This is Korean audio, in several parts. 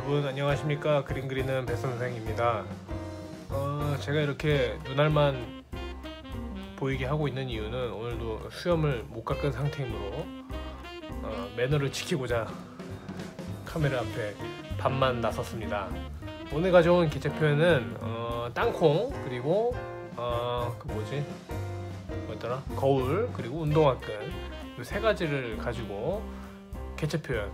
여러분 안녕하십니까. 그림 그리는 배선생입니다. 제가 이렇게 눈알만 보이게 하고 있는 이유는 오늘도 수염을 못 깎은 상태이므로 매너를 지키고자 카메라 앞에 반만 나섰습니다. 오늘 가져온 개체 표현은 땅콩, 그리고 그 뭐지? 뭐였더라? 거울, 그리고 운동화끈, 이 세 가지를 가지고 개체 표현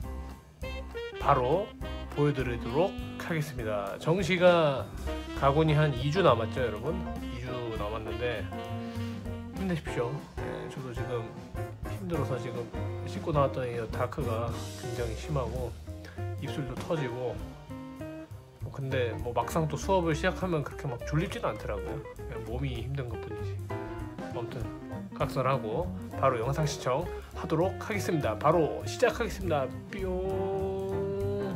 바로 보여드리도록 하겠습니다. 정시가 가곤이 한 2주 남았죠, 여러분? 2주 남았는데 힘내십시오. 네, 저도 지금 힘들어서 지금 씻고 나왔더니 다크가 굉장히 심하고 입술도 터지고 근데 막상 또 수업을 시작하면 그렇게 막 졸립지는 않더라고요. 그냥 몸이 힘든 것 뿐이지. 아무튼 각설하고 바로 영상 시청하도록 하겠습니다. 바로 시작하겠습니다. 뿅.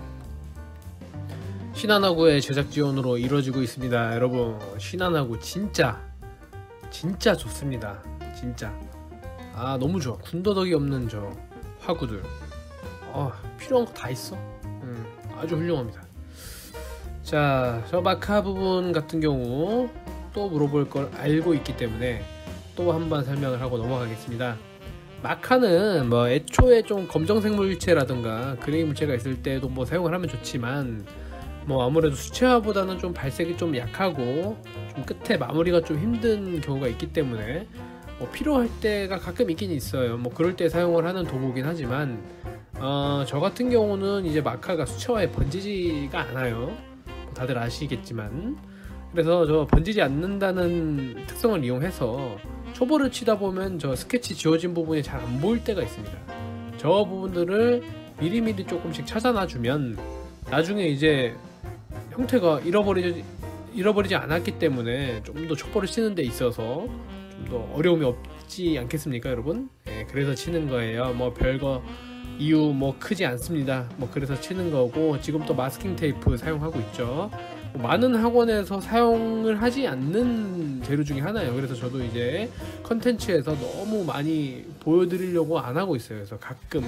신한화구의 제작 지원으로 이루어지고 있습니다. 여러분, 신한화구 진짜 좋습니다. 진짜 너무 좋아. 군더더기 없는 저 화구들 필요한 거 다 있어. 아주 훌륭합니다. 자, 저 마카 부분 같은 경우 또 물어볼 걸 알고 있기 때문에 또 한번 설명을 하고 넘어가겠습니다. 마카는 애초에 좀 검정색 물체라든가 그레이 물체가 있을 때도 사용을 하면 좋지만 아무래도 수채화보다는 좀 발색이 좀 약하고 좀 끝에 마무리가 좀 힘든 경우가 있기 때문에 필요할 때가 가끔 있긴 있어요. 그럴 때 사용을 하는 도구긴 하지만 저 같은 경우는 이제 마카가 수채화에 번지지가 않아요. 다들 아시겠지만, 그래서 저 번지지 않는다는 특성을 이용해서 초보를 치다 보면 저 스케치 지워진 부분이 잘 안 보일 때가 있습니다. 저 부분들을 미리미리 조금씩 찾아놔 주면 나중에 이제 형태가 잃어버리지 않았기 때문에 좀 더 촉보를 치는 데 있어서 좀 더 어려움이 없지 않겠습니까, 여러분? 그래서 치는 거예요. 별거 이유 크지 않습니다. 그래서 치는 거고, 지금 또 마스킹 테이프 사용하고 있죠. 많은 학원에서 사용을 하지 않는 재료 중에 하나예요. 그래서 저도 이제 컨텐츠에서 너무 많이 보여드리려고 안 하고 있어요. 그래서 가끔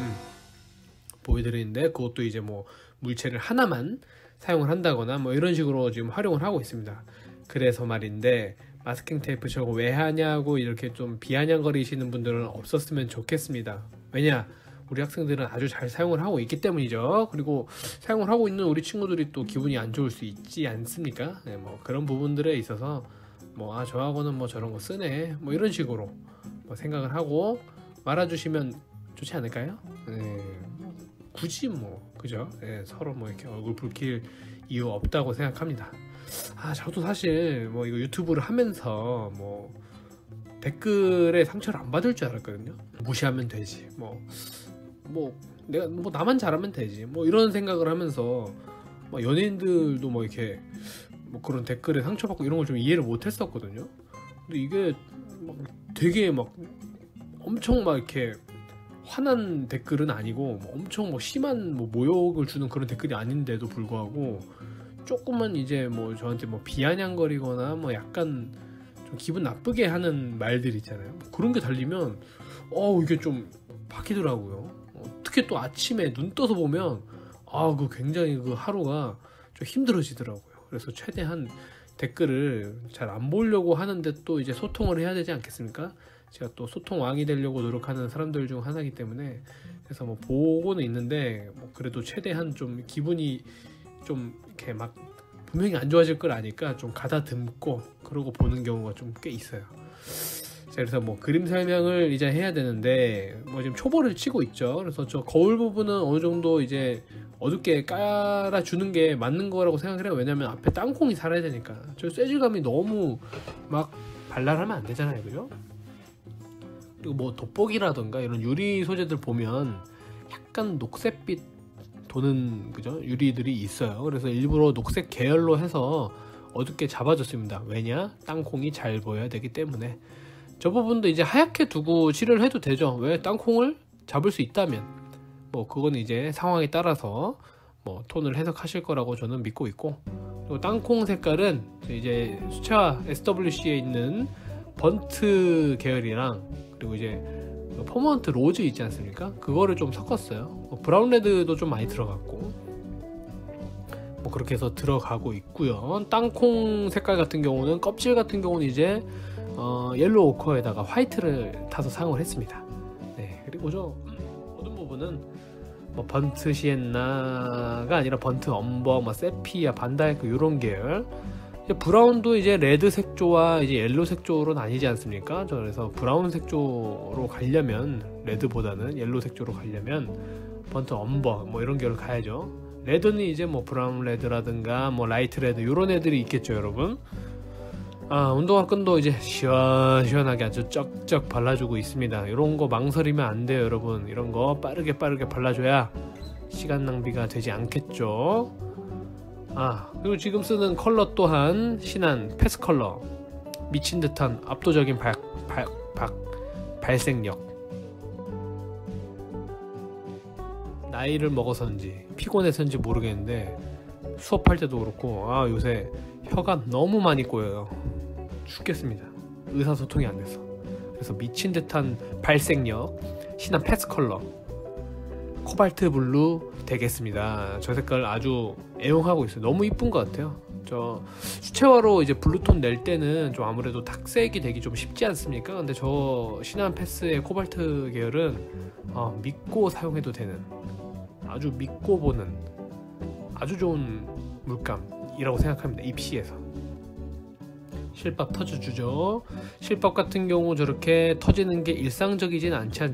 보여드리는데 그것도 이제 물체를 하나만 사용을 한다거나 이런 식으로 지금 활용을 하고 있습니다. 그래서 말인데, 마스킹 테이프 저거 왜 하냐고 이렇게 좀 비아냥거리시는 분들은 없었으면 좋겠습니다. 왜냐? 우리 학생들은 아주 잘 사용을 하고 있기 때문이죠. 그리고 사용을 하고 있는 우리 친구들이 또 기분이 안 좋을 수 있지 않습니까? 네, 그런 부분들에 있어서 저 학원은 저런 거 쓰네 이런 식으로 생각을 하고 말아주시면 좋지 않을까요? 네, 굳이 그죠? 네, 서로 이렇게 얼굴 붉힐 이유 없다고 생각합니다. 저도 사실 이거 유튜브를 하면서 댓글에 상처를 안 받을 줄 알았거든요. 무시하면 되지. 내가 나만 잘하면 되지. 이런 생각을 하면서 연예인들도 이렇게 그런 댓글에 상처받고 이런 걸 좀 이해를 못 했었거든요. 근데 이게 되게 엄청 이렇게 화난 댓글은 아니고 엄청 심한 모욕을 주는 그런 댓글이 아닌데도 불구하고 조금만 이제 저한테 비아냥거리거나 약간 좀 기분 나쁘게 하는 말들 있잖아요. 그런 게 달리면 이게 좀 바뀌더라고요. 특히 또 아침에 눈 떠서 보면 굉장히 그 하루가 좀 힘들어지더라고요. 그래서 최대한 댓글을 잘 안 보려고 하는데 또 이제 소통을 해야 되지 않겠습니까? 제가 또 소통 왕이 되려고 노력하는 사람들 중 하나이기 때문에, 그래서 보고는 있는데 그래도 최대한 좀 기분이 좀 이렇게 분명히 안 좋아질 걸 아니까 좀 가다듬고 그러고 보는 경우가 좀 꽤 있어요. 자, 그래서 그림 설명을 이제 해야 되는데 지금 초보를 치고 있죠. 그래서 저 거울 부분은 어느 정도 이제 어둡게 깔아주는 게 맞는 거라고 생각을 해요. 왜냐면 앞에 땅콩이 살아야 되니까. 저 쇠질감이 너무 발랄하면 안 되잖아요, 그죠? 그리고 돋보기라던가 이런 유리 소재들 보면 약간 녹색빛 도는 그죠? 유리들이 있어요. 그래서 일부러 녹색 계열로 해서 어둡게 잡아줬습니다. 왜냐? 땅콩이 잘 보여야 되기 때문에. 저 부분도 이제 하얗게 두고 칠을 해도 되죠. 왜? 땅콩을 잡을 수 있다면. 그거는 이제 상황에 따라서 톤을 해석하실 거라고 저는 믿고 있고, 그리고 땅콩 색깔은 이제 수채화 SWC에 있는 번트 계열이랑 그리고 이제 퍼머넌트 로즈 있지 않습니까? 그거를 좀 섞었어요. 브라운 레드도 좀 많이 들어갔고, 뭐 그렇게 해서 들어가고 있고요. 땅콩 색깔 같은 경우는 껍질 같은 경우는 이제 옐로우 오커에다가 화이트를 타서 사용을 했습니다. 네, 그리고 저 모든 부분은 뭐 번트 시엔나가 아니라 번트 엄버, 뭐 세피아, 반다이크 이런 계열. 이제 브라운도 이제 레드 색조와 이제 옐로 색조로 나뉘지 않습니까? 그래서 브라운 색조로 가려면 레드보다는 옐로 색조로 가려면 번트 엄버 뭐 이런 계열 가야죠. 레드는 이제 뭐 브라운 레드라든가 뭐 라이트 레드 이런 애들이 있겠죠, 여러분. 운동화 끈도 이제 시원시원하게 아주 쩍쩍 발라주고 있습니다. 이런 거 망설이면 안 돼요, 여러분. 이런 거 빠르게 발라줘야 시간 낭비가 되지 않겠죠. 그리고 지금 쓰는 컬러 또한 신한 패스 컬러. 미친 듯한 압도적인 발색력. 나이를 먹어서인지 피곤해서인지 모르겠는데 수업할 때도 그렇고 요새 혀가 너무 많이 꼬여요. 죽겠습니다. 의사소통이 안 돼서. 그래서 미친 듯한 발색력 신한 패스 컬러 코발트 블루 되겠습니다. 저 색깔 아주 애용하고 있어요. 너무 이쁜 것 같아요. 저 수채화로 이제 블루톤 낼 때는 좀 아무래도 탁색이 되기 좀 쉽지 않습니까? 근데 저 신한 패스의 코발트 계열은 믿고 사용해도 되는, 아주 믿고 보는 아주 좋은 물감이라고 생각합니다. 입시에서 실밥 터져주죠. 실밥 같은 경우 저렇게 터지는 게 일상적이진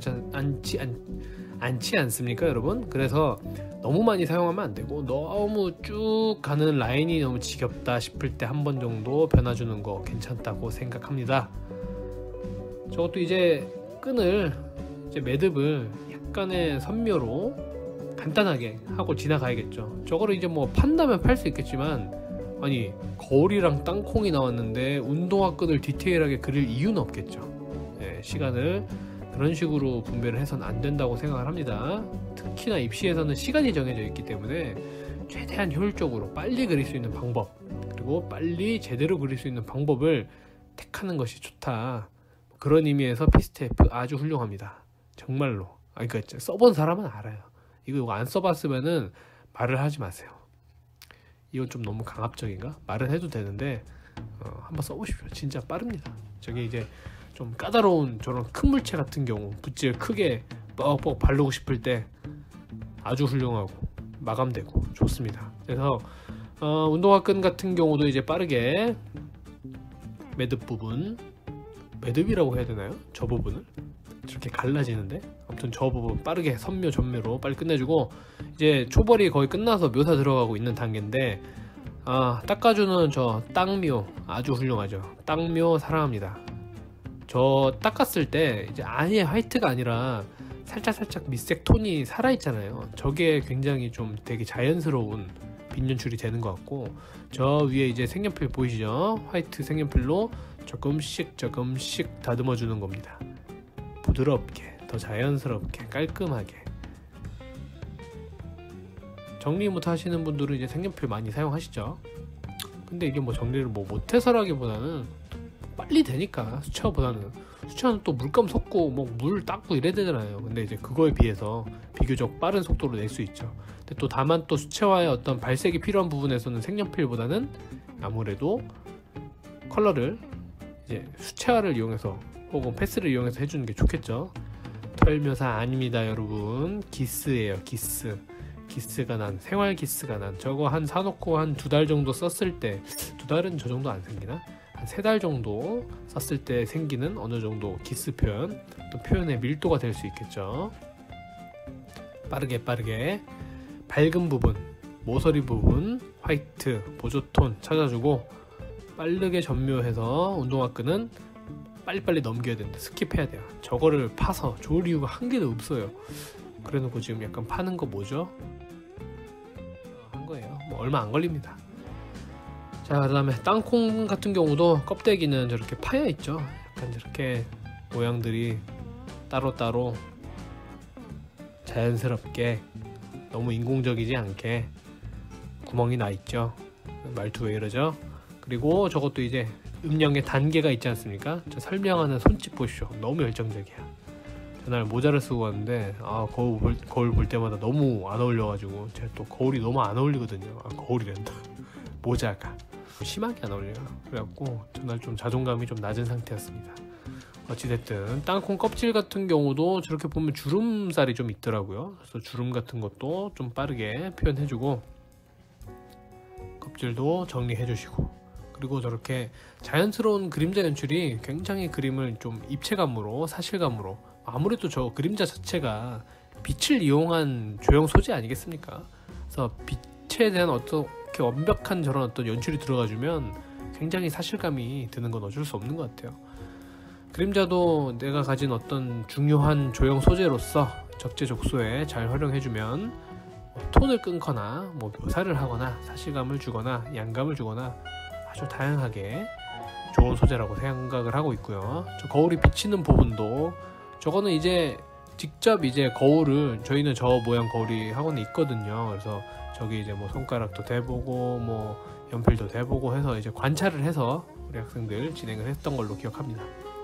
않지 않습니까, 여러분? 그래서 너무 많이 사용하면 안 되고, 너무 쭉 가는 라인이 너무 지겹다 싶을 때 한 번 정도 변화주는 거 괜찮다고 생각합니다. 저것도 이제 끈을 이제 매듭을 약간의 선묘로 간단하게 하고 지나가야겠죠. 저거를 이제 뭐 판다면 팔 수 있겠지만, 아니 거울이랑 땅콩이 나왔는데 운동화 끈을 디테일하게 그릴 이유는 없겠죠. 네, 시간을 그런 식으로 분배를 해서는 안 된다고 생각을 합니다. 특히나 입시에서는 시간이 정해져 있기 때문에 최대한 효율적으로 빨리 그릴 수 있는 방법, 그리고 빨리 제대로 그릴 수 있는 방법을 택하는 것이 좋다. 그런 의미에서 피스테프 아주 훌륭합니다. 정말로. 그러니까 써본 사람은 알아요. 이거 안 써봤으면은 말을 하지 마세요. 이건 좀 너무 강압적인가? 말은 해도 되는데 한번 써보십시오. 진짜 빠릅니다. 저게 이제 좀 까다로운 저런 큰 물체 같은 경우 붓질 크게 뻑뻑 바르고 싶을 때 아주 훌륭하고 마감되고 좋습니다. 그래서 운동화 끈 같은 경우도 이제 빠르게 매듭 부분, 매듭이라고 해야 되나요? 저 부분을 저렇게 갈라지는데, 아무튼 저 부분 빠르게 선묘 전묘로 빨리 끝내주고, 이제 초벌이 거의 끝나서 묘사 들어가고 있는 단계인데, 닦아주는 저 땅묘 아주 훌륭하죠. 땅묘 사랑합니다. 저 닦았을 때 이제 아예 화이트가 아니라 살짝 밑색 톤이 살아있잖아요. 저게 굉장히 좀 되게 자연스러운 빛 연출이 되는 것 같고, 저 위에 이제 색연필 보이시죠? 화이트 색연필로 조금씩 다듬어 주는 겁니다. 부드럽게, 더 자연스럽게, 깔끔하게. 정리 못 하시는 분들은 이제 색연필 많이 사용하시죠. 근데 이게 뭐 정리를 뭐 못해서라기보다는 빨리 되니까, 수채화보다는. 수채화는 또 물감 섞고 뭐 물 닦고 이래야 되잖아요. 근데 이제 그거에 비해서 비교적 빠른 속도로 낼 수 있죠. 근데 또 다만 또 수채화의 어떤 발색이 필요한 부분에서는 색연필보다는 아무래도 컬러를 이제 수채화를 이용해서 혹은 패스를 이용해서 해주는 게 좋겠죠. 털묘사 아닙니다, 여러분. 기스예요, 기스. 기스가 난, 생활 기스가 난. 저거 한 사놓고 한 2달 정도 썼을 때, 2달은 저 정도 안 생기나? 한 3달 정도 썼을 때 생기는 어느 정도 기스 표현, 또 표현의 밀도가 될 수 있겠죠. 빠르게 밝은 부분, 모서리 부분 화이트, 보조톤 찾아주고 빠르게 전묘해서 운동화 끈은 빨리빨리 넘겨야 된다. 스킵해야 돼요. 저거를 파서 좋을 이유가 한 개도 없어요. 그래놓고 지금 약간 파는 거 뭐죠? 한 거예요. 뭐 얼마 안 걸립니다. 자, 그 다음에 땅콩 같은 경우도 껍데기는 저렇게 파여 있죠. 약간 저렇게 모양들이 따로따로 자연스럽게, 너무 인공적이지 않게 구멍이 나 있죠. 말투 왜 이러죠? 그리고 저것도 이제 음영의 단계가 있지 않습니까? 저 설명하는 손짓 보십시오. 너무 열정적이야. 그날 모자를 쓰고 왔는데 거울 볼 때마다 너무 안 어울려가지고 제가 또 거울이 너무 안 어울리거든요. 거울이란다. 모자가 심하게 안 어울려요. 그래갖고 전날 좀 자존감이 좀 낮은 상태였습니다. 어찌됐든 땅콩 껍질 같은 경우도 저렇게 보면 주름살이 좀 있더라고요. 그래서 주름 같은 것도 좀 빠르게 표현해주고 껍질도 정리해주시고, 그리고 저렇게 자연스러운 그림자 연출이 굉장히 그림을 좀 입체감으로, 사실감으로, 아무래도 저 그림자 자체가 빛을 이용한 조형 소재 아니겠습니까? 그래서 빛에 대한 어떻게 완벽한 저런 어떤 연출이 들어가주면 굉장히 사실감이 드는 건 어쩔 수 없는 것 같아요. 그림자도 내가 가진 어떤 중요한 조형 소재로서 적재적소에 잘 활용해주면 톤을 끊거나 묘사를 하거나 사실감을 주거나 양감을 주거나 아주 다양하게 좋은 소재라고 생각을 하고 있고요. 저 거울이 비치는 부분도 저거는 이제 직접 이제 거울을, 저희는 저 모양 거울이 학원에 있거든요. 그래서 저기 이제 손가락도 대보고 연필도 대보고 해서 이제 관찰을 해서 우리 학생들 진행을 했던 걸로 기억합니다.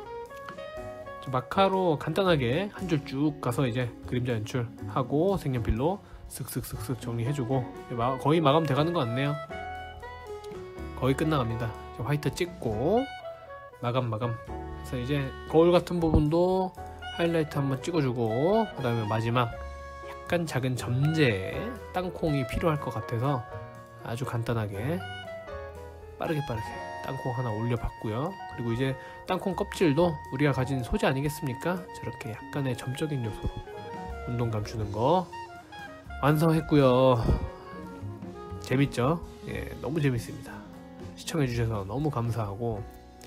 마카로 간단하게 한 줄 쭉 가서 이제 그림자 연출하고 색연필로 쓱쓱쓱쓱 정리해주고 거의 마감 돼가는 것 같네요. 거의 끝나갑니다. 화이트 찍고 마감. 그래서 이제 거울 같은 부분도 하이라이트 한번 찍어주고, 그 다음에 마지막 약간 작은 점재 땅콩이 필요할 것 같아서 아주 간단하게 빠르게 땅콩 하나 올려봤고요. 그리고 이제 땅콩 껍질도 우리가 가진 소재 아니겠습니까? 저렇게 약간의 점적인 요소로 운동감 주는 거 완성했고요. 재밌죠? 예, 너무 재밌습니다. 시청해주셔서 너무 감사하고,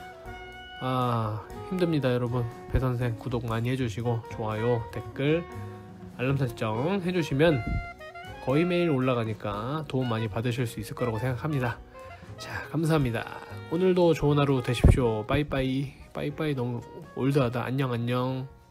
힘듭니다 여러분. 배선생 구독 많이 해주시고 좋아요, 댓글, 알람 설정 해주시면 거의 매일 올라가니까 도움 많이 받으실 수 있을 거라고 생각합니다. 자, 감사합니다. 오늘도 좋은 하루 되십시오. 빠이빠이. 너무 올드하다. 안녕.